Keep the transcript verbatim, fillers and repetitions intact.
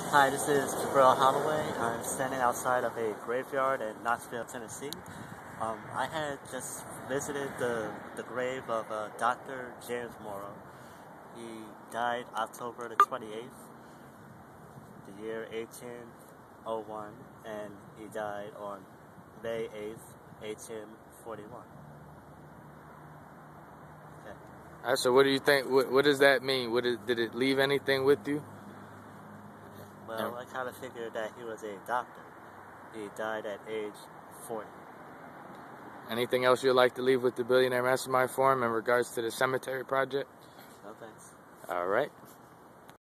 Hi, this is Jabril Holloway. I'm standing outside of a graveyard in Knoxville, Tennessee. Um, I had just visited the, the grave of uh, Doctor James Morrow. He died October the twenty-eighth, the year eighteen oh one, and he died on May eighth, eighteen forty-one. Okay. All right, so what do you think, what, what does that mean? What is, did it leave anything with you? Well, I kind of figured that he was a doctor. He died at age forty. Anything else you'd like to leave with the Billionaire Mastermind Forum in regards to the cemetery project? No thanks. All right.